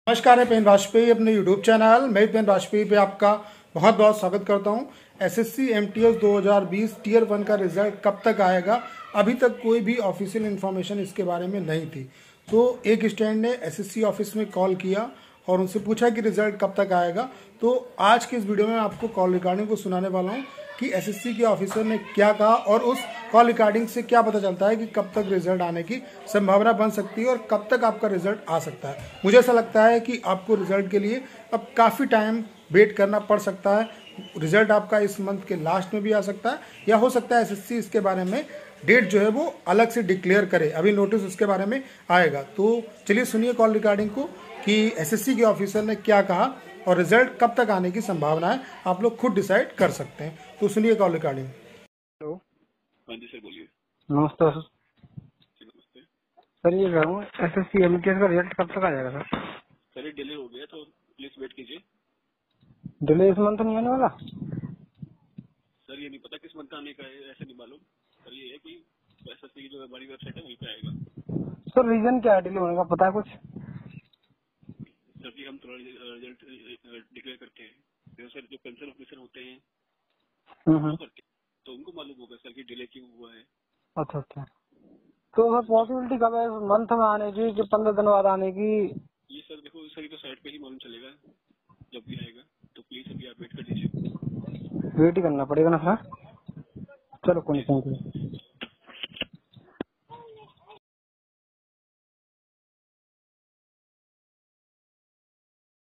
नमस्कार है पेन वाजपेयी अपने यूट्यूब चैनल मैं पेन वाजपेयी पे आपका बहुत बहुत स्वागत करता हूं। एसएससी एमटीएस 2020 टीयर 1 का रिजल्ट कब तक आएगा, अभी तक कोई भी ऑफिशियल इन्फॉर्मेशन इसके बारे में नहीं थी। तो एक स्टूडेंट ने एसएससी ऑफिस में कॉल किया और उनसे पूछा कि रिजल्ट कब तक आएगा। तो आज के इस वीडियो में आपको कॉल रिकॉर्डिंग को सुनाने वाला हूँ कि एसएससी के ऑफिसर ने क्या कहा और उस कॉल रिकॉर्डिंग से क्या पता चलता है कि कब तक रिजल्ट आने की संभावना बन सकती है और कब तक आपका रिजल्ट आ सकता है। मुझे ऐसा लगता है कि आपको रिजल्ट के लिए अब काफ़ी टाइम वेट करना पड़ सकता है। रिजल्ट आपका इस मंथ के लास्ट में भी आ सकता है या हो सकता है एसएससी इसके बारे में डेट जो है वो अलग से डिक्लेयर करे, अभी नोटिस उसके बारे में आएगा। तो चलिए सुनिए कॉल रिकॉर्डिंग को कि एसएससी के ऑफिसर ने क्या कहा और रिजल्ट कब तक आने की संभावना है, आप लोग खुद डिसाइड कर सकते हैं। तो सुनिए कॉल रिकॉर्डिंग। हेलो। हाँ जी सर, बोलिए। नमस्ते सर। जी नमस्ते। सर ये कह रहा हूँ एसएससी एमटीएस का रिजल्ट कब तक आ जाएगा सर? सर ये डिले हो गया तो प्लीज वेट कीजिए। डिले इस मंथ नहीं आने वाला? सर ये नहीं पता किस मंथ आने का है, ऐसे नहीं मालूम। सर ये है कि एसएससी की जो हमारी वेबसाइट है वहीं पे आएगा। सर रीजन क्या है डिले होने का, पता है कुछ? सर जी हम थोड़ा रिजल्ट डिक्लेयर करते हैं तो सर जो कंसर्न ऑफिसर होते हैं वो करते हैं, तो उनको मालूम होगा सर कि डिले क्यों हुआ है। अच्छा अच्छा। तो सर पॉसिबिलिटी कब है मंथ में आने की कि 15 दिन बाद आने की? ये सर देखो सर, ये तो साइट पे ही मालूम चलेगा जब भी आएगा। तो प्लीज अभी आप वेट कर लीजिए। वेट ही करना पड़ेगा ना सर? चलो कोई जी नहीं, थैंक यू।